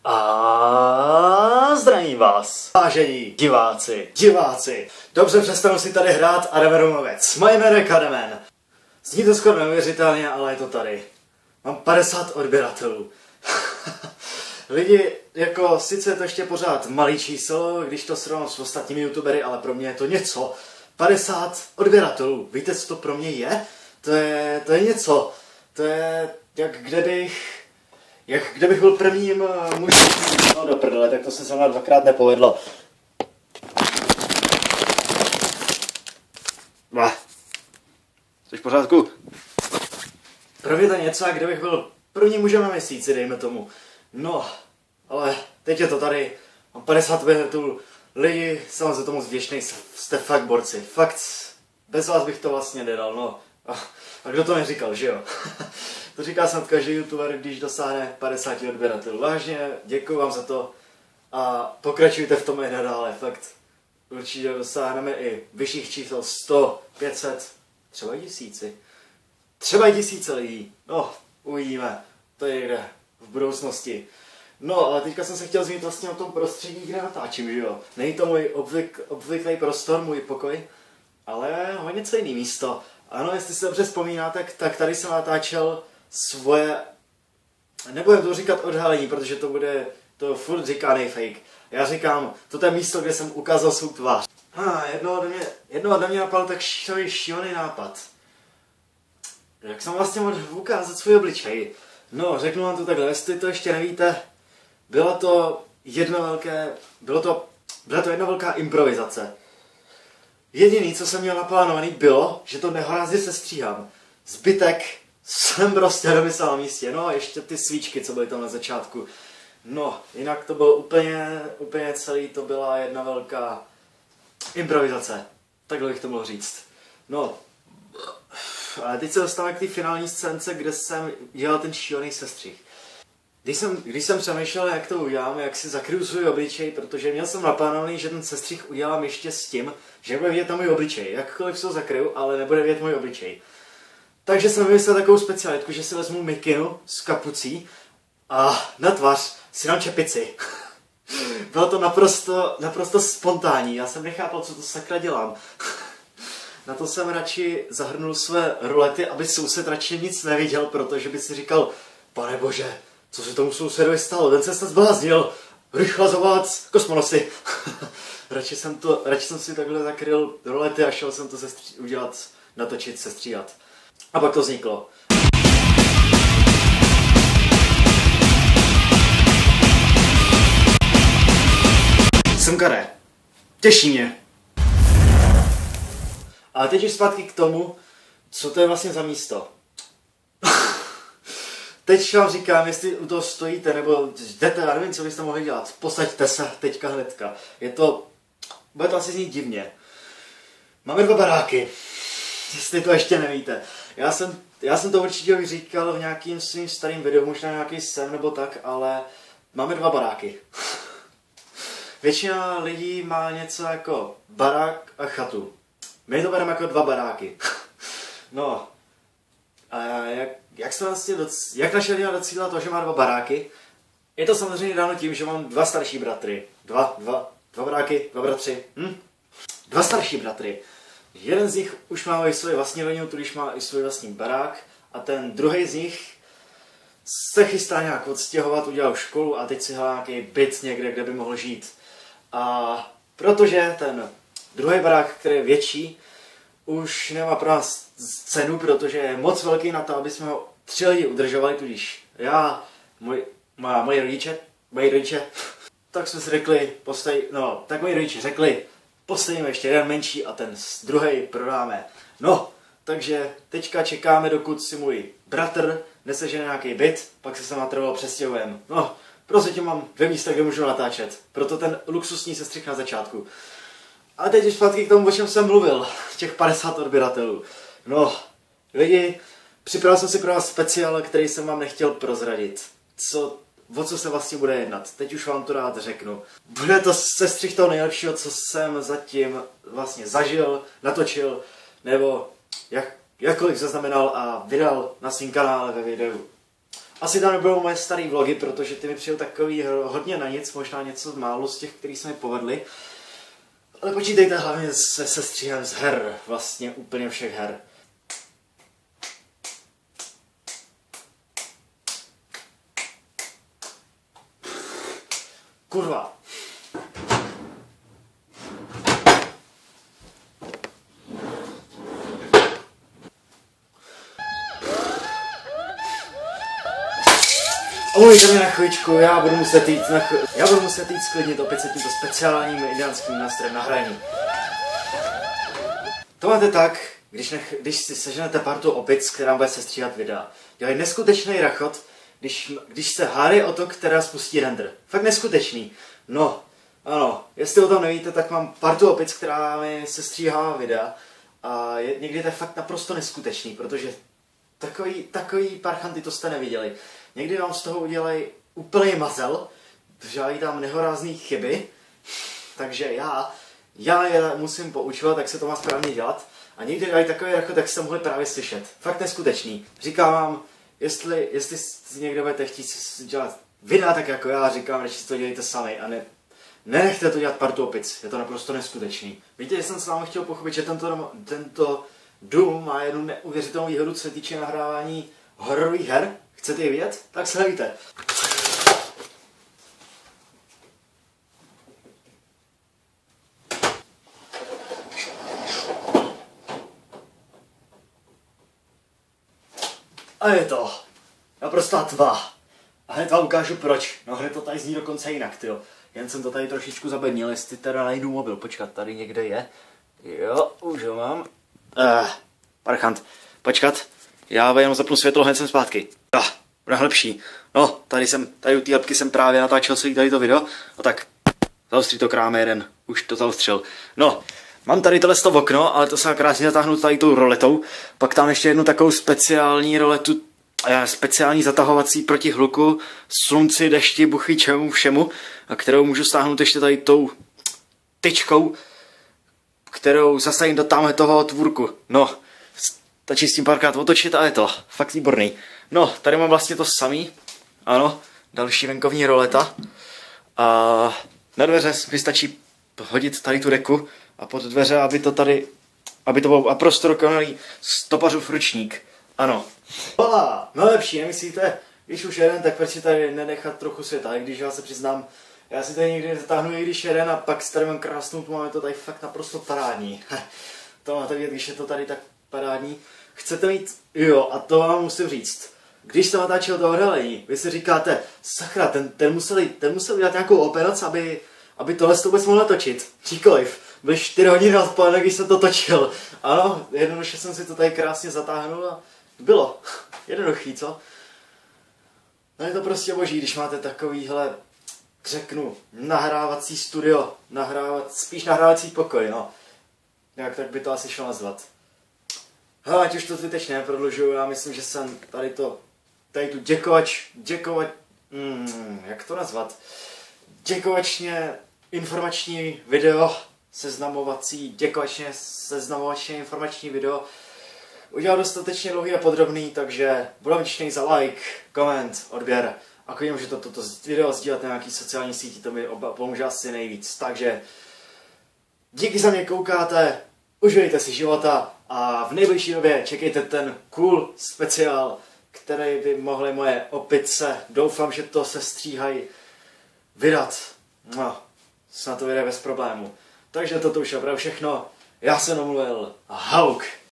A zdravím vás, vážení diváci. Dobře, přestanu si tady hrát a jdeme domovec. Moje jméno je Kademen. Zní to skoro neuvěřitelně, ale je to tady. Mám 50 odběratelů. Lidi, jako sice je to ještě pořád malý číslo, když to srovnám s ostatními youtubery, ale pro mě je to něco. 50 odběratelů. Víte, co to pro mě je? To je něco. To je jak kdybych byl prvním mužem. No do prdele, tak to se mnou dvakrát nepovedlo. Jsi v pořádku? Pro mě to je něco, jak kdybych byl prvním mužem na měsíci, dejme tomu. No, ale teď je to tady. Mám 50 odběratelů. Lidi, jsem za tomu vděčný, jste fakt borci. Fakt, bez vás bych to vlastně nedal, no. A kdo to neříkal, že jo? To říká snad každý youtuber, když dosáhne 50 odběratelů. Vážně, děkuji vám za to a pokračujte v tom i nadále, fakt. Určitě dosáhneme i vyšších čísel 100, 500, třeba i tisíci. Třeba i tisíce lidí. No, uvidíme. To je někde v budoucnosti. No, ale teďka jsem se chtěl zmínit vlastně o tom prostředí, kde natáčím, že jo? Není to můj obvyklý prostor, můj pokoj, ale ho něco jiný místo. Ano, jestli si dobře vzpomínáte, tak tady jsem natáčel svoje, nebudem to říkat odhalení, protože to furt říkaný fake. Já říkám, toto je místo, kde jsem ukázal svou tvář. Jednoho ode mě napadl tak šílený nápad. Jak jsem vlastně mohl ukázat svůj obličej? No, řeknu vám to takhle, jestli to ještě nevíte, byla to jedna velká improvizace. Jediný, co jsem měl naplánovaný, bylo, že to nehorázně sestříhám. Zbytek jsem prostě domyslel na místě. No, ještě ty svíčky, co byly tam na začátku. No, jinak to bylo úplně celý, to byla jedna velká improvizace. Takhle bych to mohl říct. No, ale teď se dostáváme k té finální scénce, kde jsem dělal ten šílený sestřih. Když jsem přemýšlel, jak to udělám, jak si zakryju svůj obličej, protože měl jsem naplánovaný, že ten sestřih udělám ještě s tím, že nebude vidět na můj obličej. Jakkoliv se ho zakryju, ale nebude vidět můj obličej. Takže jsem vymyslel takovou specialitku, že si vezmu mikinu s kapucí a na tvář si dám čepici. Bylo to naprosto spontánní, já jsem nechápal, co to sakra dělám. Na to jsem radši zahrnul své rolety, aby soused radši nic neviděl, protože by si říkal, pane bože, co se tomu sousedovi stalo, ten se snad zbláznil, rychle zavolat kosmonosy. radši jsem si takhle zakryl rolety a šel jsem to natočit, sestříhat. A pak to vzniklo. Jsem Kare. Těší mě. A teď už zpátky k tomu, co to je vlastně za místo. Teď vám říkám, jestli u toho stojíte nebo jdete, já nevím, co byste mohli dělat. Posaďte se teďka hnedka. Bude to asi znít divně. Máme 2 baráky. Jestli to ještě nevíte. Já jsem to určitě říkal v nějakým svým starým videu, možná nějaký sem nebo tak, ale máme 2 baráky. Většina lidí má něco jako barák a chatu. My to bereme jako 2 baráky. No, a jak naše rodina docílila to, že má 2 baráky? Je to samozřejmě dáno tím, že mám 2 starší bratry. Dva baráky, 2 bratři. 2 starší bratry. Jeden z nich už má i svoji vlastní rodinu, tudíž má i svůj vlastní barák. A ten druhý z nich se chystá nějak odstěhovat, udělal školu a teď si hledá nějaký byt někde, kde by mohl žít. A protože ten druhý barák, který je větší, už nemá pro nás cenu, protože je moc velký na to, aby jsme ho 3 lidi udržovali, tudíž já, moji rodiče, tak jsme si řekli, moji rodiče řekli, postavíme ještě jeden menší a ten druhý prodáme. No, takže teďka čekáme, dokud si můj bratr nesežene nějaký byt, pak se sem natrvalo přestěhujeme. No, prozatím mám 2 místa, kde můžu natáčet, proto ten luxusní sestřih na začátku. A teď už zpátky k tomu, o čem jsem mluvil, těch 50 odběratelů. No, lidi, připravil jsem si pro vás speciál, který jsem vám nechtěl prozradit. O co se vlastně bude jednat, teď už vám to rád řeknu. Bude to sestřih toho nejlepšího, co jsem zatím vlastně zažil, natočil, nebo jakkoliv zaznamenal a vydal na svém kanále ve videu. Asi tam nebudou moje staré vlogy, protože ty mi přijou takový hodně na nic, možná něco málo z těch, který se mi povedly. Ale počítejte hlavně se sestříhem z her, vlastně úplně všech her. Kurva. Omlujte mě na chvíličku, já budu muset jít sklidnit opět se tímto speciálním indiánským nástrojem na hraní. To máte tak, když si seženete partu opic, která bude sestříhat videa. Dělají neskutečný rachot, když se hádají o to, která spustí render. Fakt neskutečný. No, ano, jestli o tom nevíte, tak mám partu opic, která mi sestříhá videa. A někdy to je fakt naprosto neskutečný, protože takový parchanty to jste neviděli. Někdy vám z toho udělají úplný mazel, dělají tam nehorázný chyby, takže já je musím poučovat, jak se to má správně dělat. A někdy dělají takový rachot, tak jste mohli právě slyšet. Fakt neskutečný. Říkám vám, jestli si někdo budete chtít dělat videa tak jako já, říkám, že si to dělejte sami a nenechte to dělat partu opic. Je to naprosto neskutečný. Víte, že jsem s vámi chtěl pochopit, že tento dům má jednu neuvěřitelnou výhodu, co se týče nahrávání hororových her. Chcete ji vidět? Tak se nevíte. A je to naprostá tma. A hned vám ukážu proč. No hned to tady zní dokonce jinak, tyjo. Jen jsem to tady trošičku zabednil, jestli teda najdu mobil. Počkat, tady někde je. Jo, už ho mám. Parchant. Počkat. Já jenom zapnu světlo, hned jsem zpátky. Bude lepší. No, tady u té lepky jsem právě natáčel celý tady to video. No tak, zaostří to kráme jeden. Už to zaostřil. No, mám tady tohle okno, ale to se krásně zatáhnu tady tou roletou. Pak tam ještě jednu takovou speciální roletu, speciální zatahovací proti hluku, slunci, dešti, buchy, čemu, všemu. A kterou můžu stáhnout ještě tady tou tyčkou, kterou zasadím do tamhle toho otvůrku. No, stačí s tím párkrát otočit a je to fakt výborný. No, tady mám vlastně to samý. Ano, další venkovní roleta. A na dveře mi stačí hodit tady tu deku a pod dveře, aby to byl naprosto dokonalý stopařův ručník. Ano. Hola, no lepší, nemyslíte? Když už jeden, tak proč si tady nenechat trochu světa, i když já se přiznám, já si tady někdy zatáhnu, i když jeden a pak si tady mám krásnou tmu, máme to tady fakt naprosto parádní. To máte vidět, když je to tady tak parádní. Chcete mít, jo, a to vám musím říct. Když jsem natáčel to odhalení, vy si říkáte, sakra, ten musel udělat nějakou operaci, aby tohle to vůbec mohl natočit. Nikoliv. Byly 4 hodiny odpoledne, když jsem to točil. Ano, jednoduše jsem si to tady krásně zatáhnul a bylo. Jednoduchý, co? No je to prostě boží, když máte takovýhle, řeknu, nahrávací studio, spíš nahrávací pokoj, no. Jak tak by to asi šlo nazvat. Hele, ať už to zbytečně neprodlužuju, já myslím, že jsem tady tu jak to nazvat? Děkovačně informační video, děkovačně seznamovačně informační video udělal dostatečně dlouhý a podrobný, takže budu vděčný za like, koment, odběr a když můžete toto video sdílet na nějaký sociální síti, to mi pomůže asi nejvíc. Takže díky za mě koukáte, užijte si života a v nejbližší době čekejte ten cool speciál, který by mohly moje opice, doufám, že to se stříhají, vydat. No, snad to vyjde bez problému. Takže toto už je opravdu všechno. Já jsem omluvil Hauk.